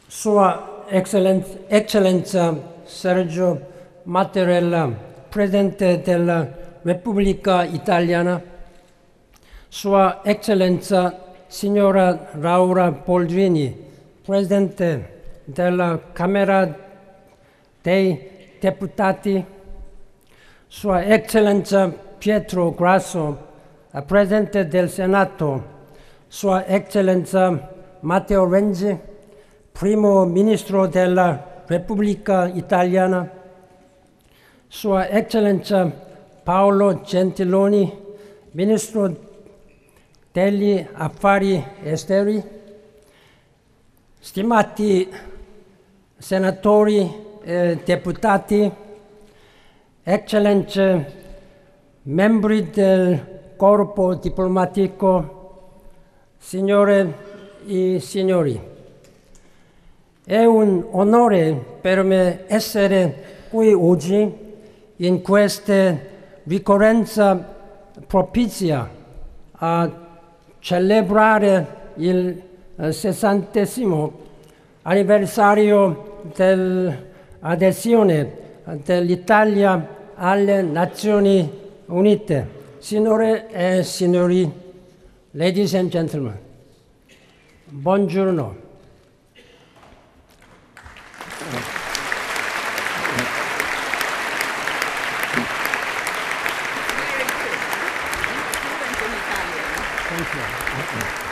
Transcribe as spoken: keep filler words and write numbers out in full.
Sua Eccellenza, Eccellenza Sergio Mattarella, Presidente della Repubblica Italiana, Sua Eccellenza Signora Laura Boldrini, Presidente della Camera dei Deputati, Sua Eccellenza Pietro Grasso, Presidente del Senato, Sua Eccellenza Matteo Renzi, Primo Ministro della Repubblica Italiana, Sua Eccellenza Paolo Gentiloni, Ministro degli Affari Esteri, stimati senatori e deputati, eccellenze, membri del corpo diplomatico, signore e signori. È un onore per me essere qui oggi in questa ricorrenza propizia a celebrare il sessantesimo anniversario dell'adesione dell'Italia alle Nazioni Unite. Signore e signori, ladies and gentlemen, buongiorno. Thank you.